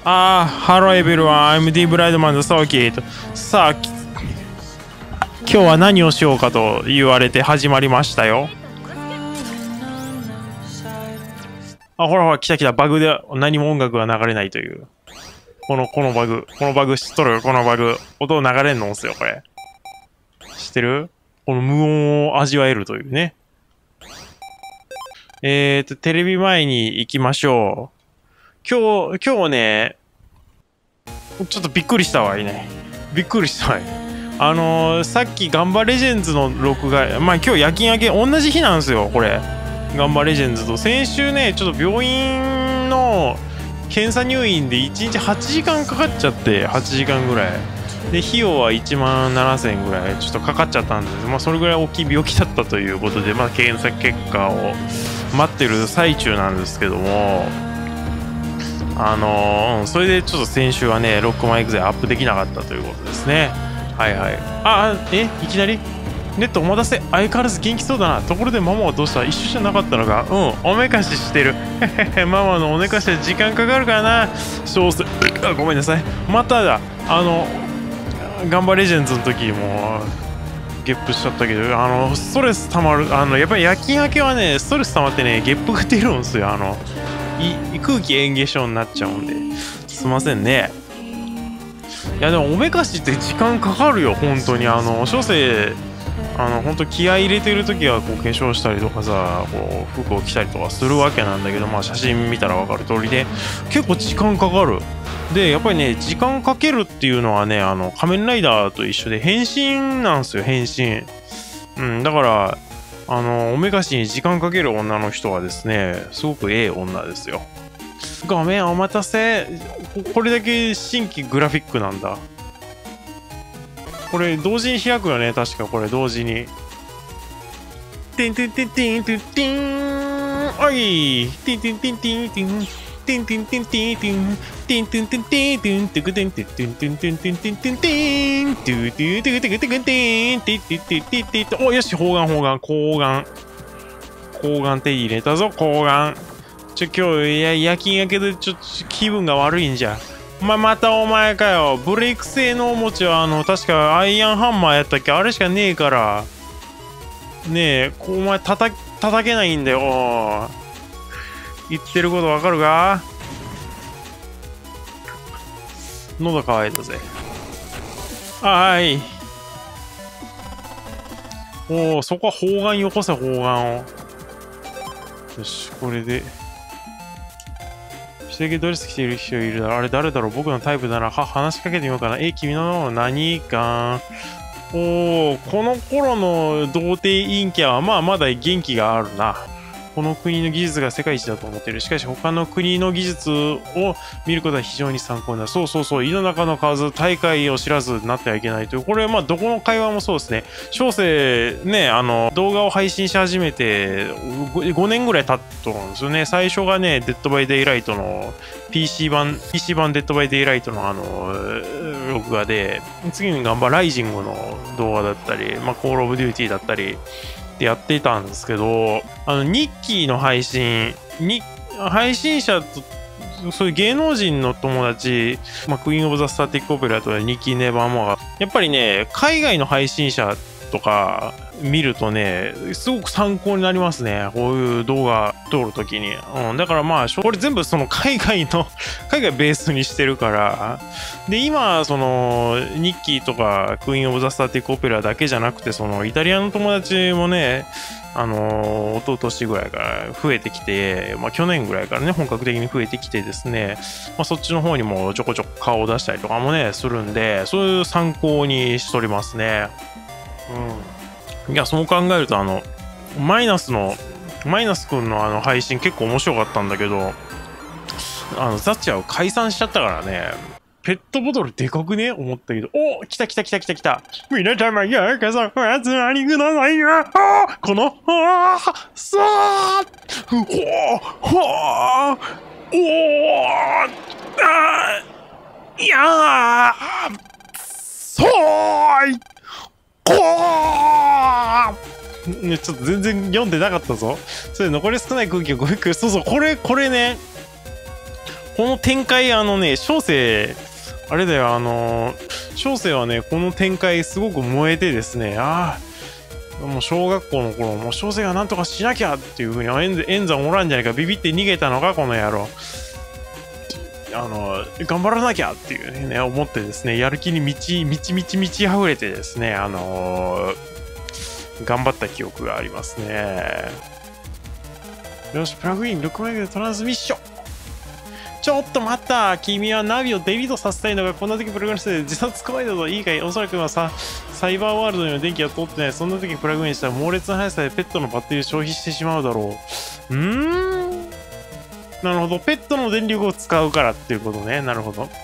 ハローエビルワン、MD ブライドマンのサーキット。さあ、今日は何をしようかと言われて始まりましたよ。ほらほら、来た来た、バグで何も音楽が流れないという。このバグ知っとる？このバグ。音流れんのんすよ、これ。知ってる？この無音を味わえるというね。テレビ前に行きましょう。今日ね、ちょっとびっくりしたわいね。びっくりしたわい。さっきガンバレジェンズの録画、まあ今日夜勤明け同じ日なんですよ、これ。ガンバレジェンズと。先週ね、ちょっと病院の検査入院で1日8時間かかっちゃって、8時間ぐらい。で、費用は1万7000円ぐらいちょっとかかっちゃったんです。まあそれぐらい大きい病気だったということで、まあ検査結果を待ってる最中なんですけども、それでちょっと先週はね、ロックマイク勢アップできなかったということですね。はいはい。いきなりネットお待たせ。相変わらず元気そうだな。ところでママはどうした？一緒じゃなかったのか？おめかししてる。ママのおめかしは時間かかるからな。ごめんなさい。まただ。ガンバレジェンズの時もゲップしちゃったけど、ストレス溜まる。やっぱり夜勤明けはね、ストレス溜まってね、ゲップが出るんですよ。空気嚥下症になっちゃうんで。すいませんね。いやでもおめかしって時間かかるよ、本当に。小生、本当気合い入れてる時はこう化粧したりとかさ、こう服を着たりとかするわけなんだけど、まあ写真見たら分かる通りで、結構時間かかる。で、やっぱりね、時間かけるっていうのはね、仮面ライダーと一緒で変身なんですよ、変身。だから、おめかしに時間かける女の人はですね、すごくええ女ですよ。ごめん、お待たせ。これだけ新規グラフィックなんだ。これ同時に開くよね、確かこれ同時に。テンテンテンテンテンテン。おい。テンテンテンテンテン。テンテンテンテンテン。テンテンテンテンテン。テクテンテンテンテンテンテンテンテンテン。トゥトゥトゥトゥトゥテンテンテンテンテンテンテン。お、よし、砲丸。睾丸手入れたぞ、睾丸。今日、夜勤やけど、気分が悪いんじゃ。またお前かよ。ブレイク製のお餅は、確かアイアンハンマーやったっけ？あれしかねえから。ねえ、お前叩けないんだよ。言ってることわかるか？喉乾いたぜ。はい。そこは砲丸よこせ、砲丸を。よし、これで。指定ドレス着ている人いるだろ。あれ誰だろう？僕のタイプなら、話しかけてみようかな。君の名前は何か？この頃の童貞陰キャはまだ元気があるな。この国の技術が世界一だと思っている。しかし他の国の技術を見ることは非常に参考になる。そう。胃の中の数、大会を知らずなってはいけないという。これどこの会話もそうですね。小生ね、動画を配信し始めて5年ぐらい経ったと思うんですよね。最初がね、デッドバイデイライトの PC 版デッドバイデイライトの録画で、次にガンバライジングの動画だったり、コールオブデューティーだったり、ってやってたんですけど、ニッキーの配信者と、そういう芸能人の友達、クイーンオブザスタティックオペラとかニッキーネバーモアが、やっぱりね、海外の配信者とか見るとね、すごく参考になりますね。こういう動画撮るときに。だからこれ全部その海外ベースにしてるから。で、今、ニッキーとかクイーンオブザスタティックオペラだけじゃなくて、イタリアの友達もね、一昨年ぐらいから増えてきて、去年ぐらいからね、本格的に増えてきてですね、そっちの方にもちょこちょこ顔を出したりとかもね、するんで、そういう参考にしとりますね。いや、そう考えると、マイナスくんの配信結構面白かったんだけど、ザッチャーを解散しちゃったからね、ペットボトルでかくね思ったけど、来た。皆様、ようこそお集まりくださいよ。この、さあ、いやー、そうい、ね、ちょっと全然読んでなかったぞ。それ残り少ない空気をごめんく。そう、これね。 この展開、小生、あれだよ、小生はね、この展開すごく燃えてですね、もう小学校の頃、もう小生がなんとかしなきゃっていう風に、円山おらんじゃないか、ビビって逃げたのか、この野郎。頑張らなきゃっていうね、思ってですね、やる気に満ち溢れてですね、頑張った記憶がありますね。よし、プラグイン、6枚でトランスミッション。ちょっと待った、君はナビをデリートさせたいのがこんな時プラグインして自殺行為だぞ。いいかい、おそらくはサイバーワールドには電気が通ってない。そんな時プラグインしたら猛烈な速さでペットのバッテリーを消費してしまうだろう。なるほど。ペットの電力を使うからっていうことね。なるほど。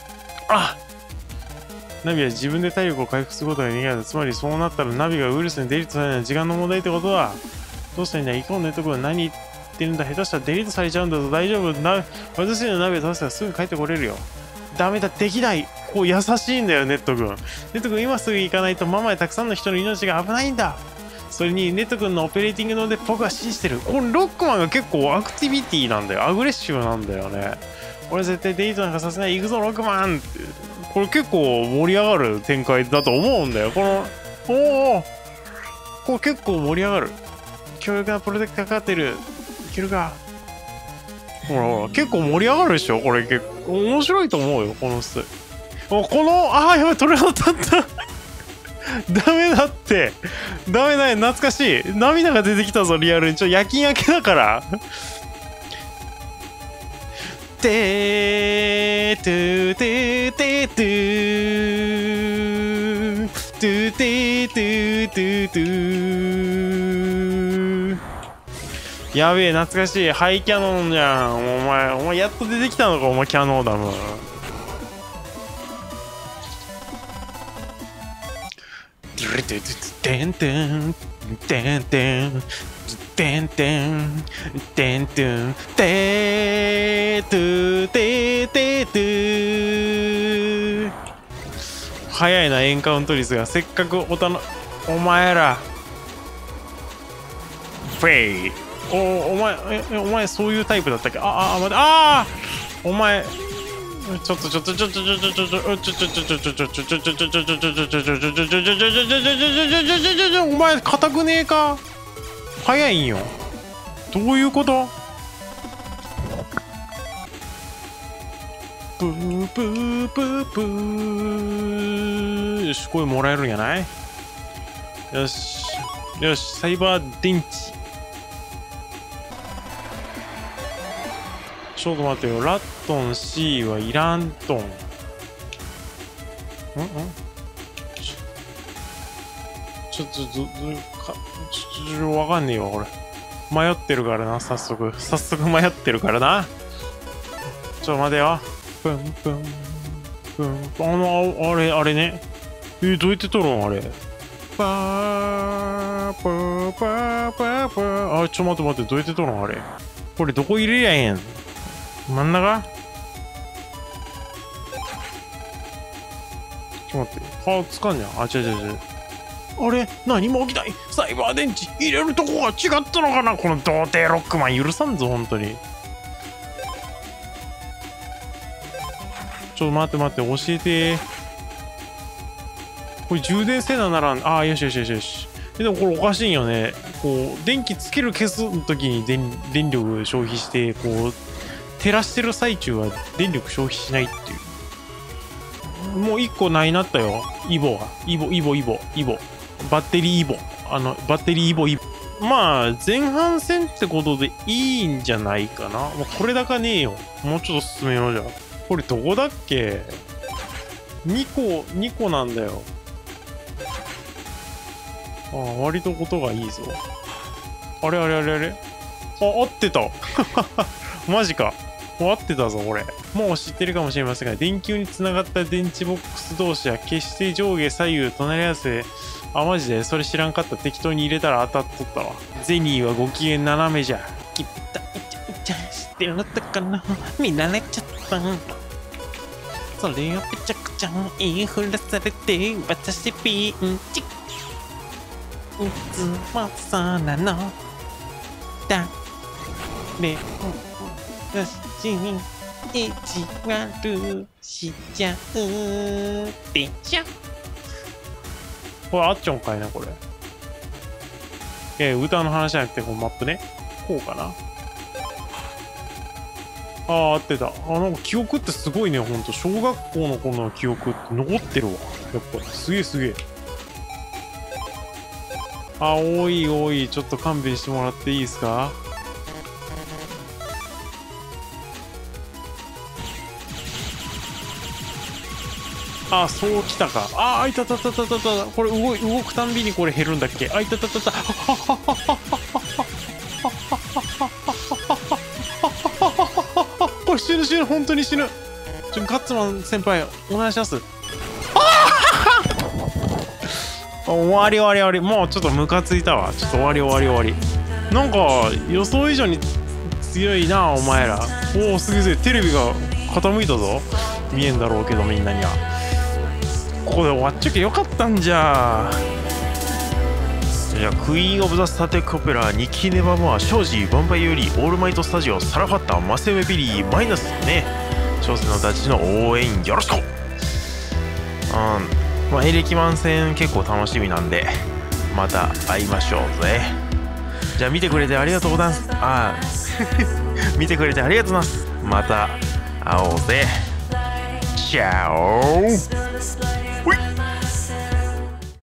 ナビは自分で体力を回復することができない。つまりそうなったらナビがウイルスにデリートされない時間の問題ってことだ。どうしたらいいんだ。イコンネット君は何言ってるんだ。下手したらデリートされちゃうんだぞ。大丈夫。私のナビを倒したらすぐ帰ってこれるよ。ダメだ。できない。こう優しいんだよ、ネット君。ネット君今すぐ行かないとママやたくさんの人の命が危ないんだ。それにネット君のオペレーティングの腕僕は信じてる。これロックマンが結構アクティビティなんだよ。アグレッシブなんだよね。俺絶対デリートなんかさせない。行くぞロックマンって。これ結構盛り上がる展開だと思うんだよ。これ結構盛り上がる。強力なプロテクターかかってる。いけるか。ほら結構盛り上がるでしょ。これ結構面白いと思うよ、このストーリー。やばい、鳥肌立った。ダメだって。ダメだよ、懐かしい。涙が出てきたぞ、リアルに。夜勤明けだから。てートゥートゥートゥートゥートゥートゥートゥートゥートゥー。やべえ、懐かしい。ハイキャノンじゃん。お前やっと出てきたのか、お前キャノーダム。てんてんてんてんてんてんてんてんてーとーてーてーとー。早いな、エンカウント率が。せっかくお前らフェイ。お前そういうタイプだったっけ。待って、お前ちょっとお前硬くねえか。早いんよ。どういうこと。ブーブーブーブー。よし、これもらえるんやない。よしサイバー電池。ちょっと待ってよ。ラットン C はいらんとん。わかんねえわ、これ。迷ってるからな、早速迷ってるからな。ちょっと待てよ。プンプン。あれね。どうやって取るんあれ。パー。ちょっと待って、どうやって取るんあれ。これどこ入れりゃええん。真ん中。ちょっと待って。つかんじゃん。違う。あれ何も起きない。サイバー電池入れるとこが違ったのかな。この童貞ロックマン許さんぞ、本当に。ちょっと待って、教えて。これ充電せなならん。よし。でもこれおかしいんよね。こう、電気つける消すの時に電力消費して、こう、照らしてる最中は電力消費しないっていう。もう1個ないなったよ。イボ。バッテリーイボ。バッテリーイボ。まあ、前半戦ってことでいいんじゃないかな。もうこれだかねえよ。もうちょっと進めようじゃん。これどこだっけ。2個なんだよ。割と音がいいぞ。あれ合ってた。マジか。合ってたぞ、これ。もう知ってるかもしれませんが、電球につながった電池ボックス同士は決して上下左右隣り合わせ。マジでそれ知らんかった。適当に入れたら当たっとったわ。ゼニーはご機嫌斜めじゃ。きった知ってるのだかな。見慣れちゃった。それをぺちゃくちゃ言いふらされて、私ピンチ。いつもそうなの。だれもよしに意地悪しちゃうでしょ。これあっちょんかいな、これ。歌の話じゃなくて、このマップね。こうかな。ああ、合ってた。なんか記憶ってすごいね、ほんと。小学校の頃の記憶って残ってるわ。やっぱ、すげえすげえ。多い多い。ちょっと勘弁してもらっていいですか？そうきたか。いたたたたたた。これ動くたんびにこれ減るんだっけ？いたたたた。これ死ぬ、本当に死ぬ。ガッツマン先輩、お願いします。終わり。もうちょっとムカついたわ。ちょっと終わり。なんか、予想以上に強いな、お前ら。すげえ、テレビが傾いたぞ。見えんだろうけど、みんなには。ここで終わっちゃけよかったんじゃ。じゃあ、クイーン・オブ・ザ・スターテック・オペラ、ニッキー・ネバーモア、庄司、ヴァンパイアより、オールマイト・スタジオ、サラファッタ、マセウェビリー、マイナスね。挑戦のたちの応援よろしく。エレキマン戦結構楽しみなんで、また会いましょうぜ。じゃあ見てくれてありがとうございます。見てくれてありがとうございます。また会おうぜ。チャオ。